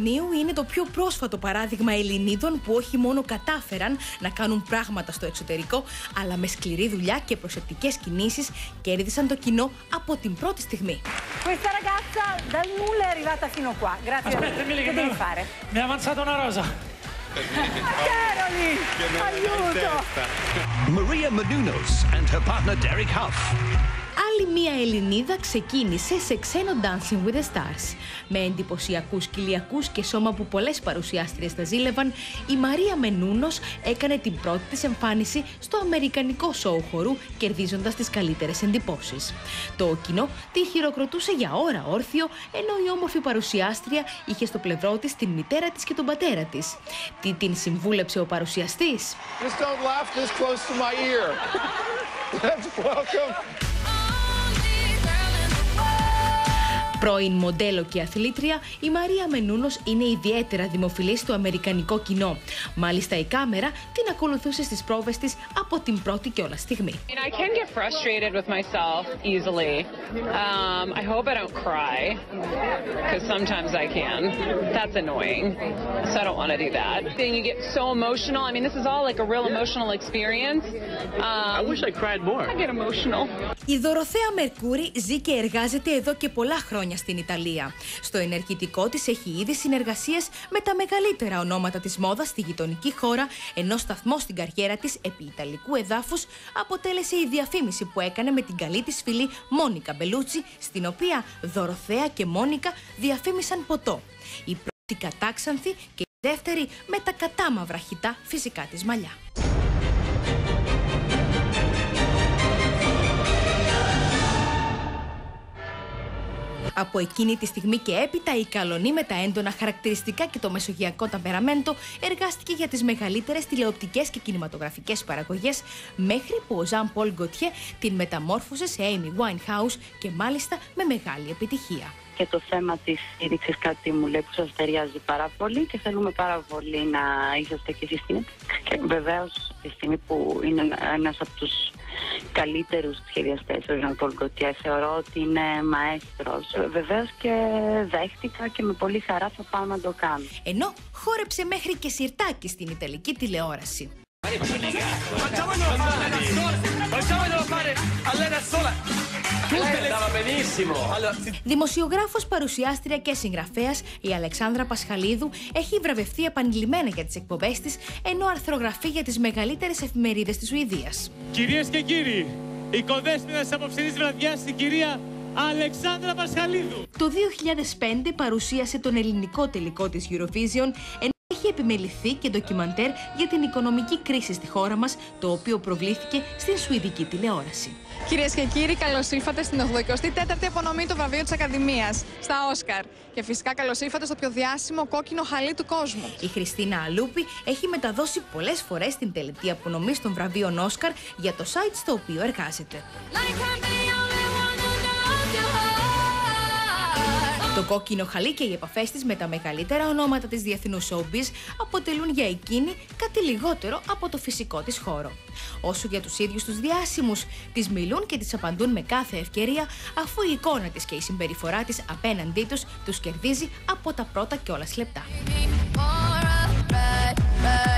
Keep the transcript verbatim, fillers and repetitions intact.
Ιουνίου είναι το πιο πρόσφατο παράδειγμα Ελληνίδων που όχι μόνο κατάφεραν να κάνουν πράγματα στο εξωτερικό, αλλά με σκληρή δουλειά και προσεκτικές κινήσεις κέρδισαν το κοινό από την πρώτη στιγμή. Questa ragazza dal nulla è arrivata fino qua. Grazie. Aspetta, Emily, che devi fare? Mi è avanzata una rosa. Caroli, aiuto! Maria Menounos and her partner Derek Huff. Άλλη μία Ελληνίδα ξεκίνησε σε ξένο Dancing with the Stars. Με εντυπωσιακούς κοιλιακούς και σώμα που πολλές παρουσιάστριες τα ζήλευαν, η Μαρία Μενούνος έκανε την πρώτη της εμφάνιση στο αμερικανικό σόου χορού, κερδίζοντας τις καλύτερες εντυπώσεις. Το κοινό τη χειροκροτούσε για ώρα όρθιο, ενώ η όμορφη παρουσιάστρια είχε στο πλευρό της την μητέρα της και τον πατέρα της. Τι την συμβούλεψε ο παρουσιαστής? Just don't laugh this close to my ear. Let's welcome. Πρώην μοντέλο και αθλήτρια, η Μαρία Μενούνος είναι ιδιαίτερα δημοφιλής στο αμερικανικό κοινό. Μάλιστα η κάμερα την ακολουθούσε στις πρόβες της από την πρώτη κιόλας στιγμή. I can get frustrated with myself easily. Um, I hope I don't cry, because sometimes I can. That's annoying, so I don't want to do that. Then you get so emotional. I mean, this is all like a real emotional experience. Um, I wish I cried more. I get emotional. Η Δωροθέα Μερκούρη ζει και εργάζεται εδώ και πολλά χρόνια στην Ιταλία. Στο ενεργητικό της έχει ήδη συνεργασίες με τα μεγαλύτερα ονόματα της μόδας στη γειτονική χώρα, ενώ σταθμό στην καριέρα της επί ιταλικού εδάφους αποτέλεσε η διαφήμιση που έκανε με την καλή της φίλη Μόνικα Μπελούτσι, στην οποία Δωροθέα και Μόνικα διαφήμισαν ποτό. Η πρώτη κατάξανθη και η δεύτερη με τα κατάμαυρα χυτά φυσικά της μαλλιά. Από εκείνη τη στιγμή και έπειτα η Καλονή με τα έντονα χαρακτηριστικά και το μεσογειακό ταμπεραμέντο εργάστηκε για τις μεγαλύτερες τηλεοπτικές και κινηματογραφικές παραγωγές, μέχρι που ο Ζαν Πολ Γκοτιέ την μεταμόρφωσε σε Amy Winehouse και μάλιστα με μεγάλη επιτυχία. Και το θέμα της στήριξης κάτι μου λέει που σας ταιριάζει πάρα πολύ και θέλουμε πάρα πολύ να είσαστε και εσείς στην. Και βεβαίως τη στιγμή που είναι ένας από τους καλύτερους σχεδιαστές, ο Ζαν Πολ Γκοτιέ, θεωρώ ότι είναι μαέστρος. Βεβαίως και δέχτηκα και με πολύ χαρά θα πάω να το κάνω. Ενώ χόρεψε μέχρι και σιρτάκι στην Ιταλική τηλεόραση. Δημοσιογράφος, παρουσιάστρια και συγγραφέας, η Αλεξάνδρα Πασχαλίδου έχει βραβευτεί επανειλημμένα για τις εκπομπές της, ενώ αρθρογραφεί για τις μεγαλύτερες εφημερίδες της Σουηδίας. Κυρίες και κύριοι, η κοδέσποινας της απόψινής βραδιάς, η κυρία Αλεξάνδρα Πασχαλίδου. Το δύο χιλιάδες πέντε παρουσίασε τον ελληνικό τελικό της Eurovision, ενώ έχει επιμεληθεί και ντοκιμαντέρ για την οικονομική κρίση στη χώρα μας, το οποίο προβλήθηκε στην σουηδική τηλεόραση. Κυρίες και κύριοι, καλώς ήλθατε στην ογδοηκοστή τέταρτη απονομή του βραβείου της Ακαδημίας, στα Όσκαρ. Και φυσικά καλώς ήλθατε στο πιο διάσημο κόκκινο χαλί του κόσμου. Η Χριστίνα Αλούπη έχει μεταδώσει πολλές φορές την τελετή απονομή των βραβείων Όσκαρ για το site στο οποίο εργάζεται. Το κόκκινο χαλί και οι επαφές της με τα μεγαλύτερα ονόματα της διεθνούς showbiz αποτελούν για εκείνη κάτι λιγότερο από το φυσικό της χώρο. Όσο για τους ίδιους τους διάσημους, τις μιλούν και τις απαντούν με κάθε ευκαιρία, αφού η εικόνα της και η συμπεριφορά της απέναντί τους τους κερδίζει από τα πρώτα κιόλας λεπτά.